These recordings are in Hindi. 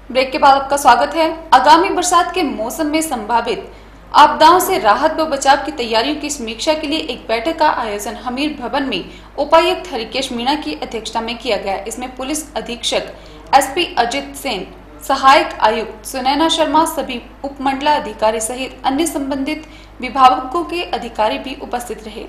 ब्रेक के बाद आपका स्वागत है। आगामी बरसात के मौसम में संभावित आपदाओं से राहत व बचाव की तैयारियों की समीक्षा के लिए एक बैठक का आयोजन हमीर भवन में उपायुक्त हरिकेश मीणा की अध्यक्षता में किया गया। इसमें पुलिस अधीक्षक एसपी अजित सेन, सहायक आयुक्त सुनैना शर्मा, सभी उपमंडलाधिकारी सहित अन्य संबंधित विभागों के अधिकारी भी उपस्थित रहे।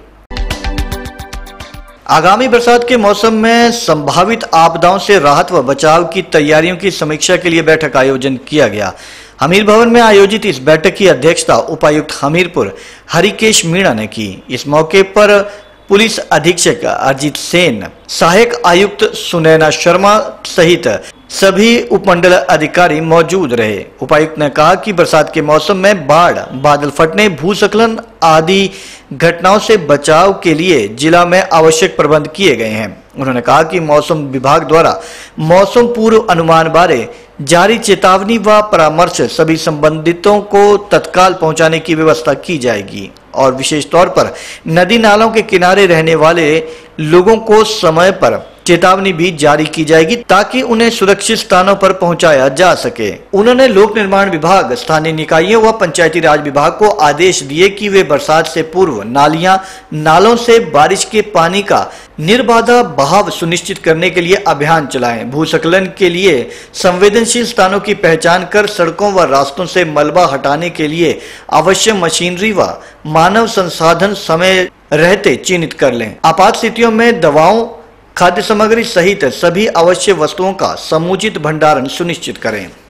आगामी बरसात के मौसम में संभावित आपदाओं से राहत व बचाव की तैयारियों की समीक्षा के लिए बैठक आयोजन किया गया। हमीर भवन में आयोजित इस बैठक की अध्यक्षता उपायुक्त हमीरपुर हरिकेश मीणा ने की। इस मौके पर पुलिस अधीक्षक अजित सेन, सहायक आयुक्त सुनैना शर्मा सहित सभी उपमंडल अधिकारी मौजूद रहे। उपायुक्त ने कहा कि बरसात के मौसम में बाढ़, बादल फटने, भूस्खलन आदि घटनाओं से बचाव के लिए जिला में आवश्यक प्रबंध किए गए हैं। उन्होंने कहा कि मौसम विभाग द्वारा मौसम पूर्व अनुमान बारे जारी चेतावनी व परामर्श सभी संबंधितों को तत्काल पहुंचाने की व्यवस्था की जाएगी और विशेष तौर पर नदी नालों के किनारे रहने वाले लोगों को समय पर चेतावनी भी जारी की जाएगी ताकि उन्हें सुरक्षित स्थानों पर पहुंचाया जा सके। उन्होंने लोक निर्माण विभाग, स्थानीय निकायों व पंचायती राज विभाग को आदेश दिए कि वे बरसात से पूर्व नालियां, नालों से बारिश के पानी का निर्बाधा बहाव सुनिश्चित करने के लिए अभियान चलाएं। भूस्खलन के लिए संवेदनशील स्थानों की पहचान कर सड़कों व रास्तों से मलबा हटाने के लिए आवश्यक मशीनरी व मानव संसाधन समय रहते चिन्हित कर लें। आपात स्थितियों में दवाओं, खाद्य सामग्री सहित सभी आवश्यक वस्तुओं का समुचित भंडारण सुनिश्चित करें।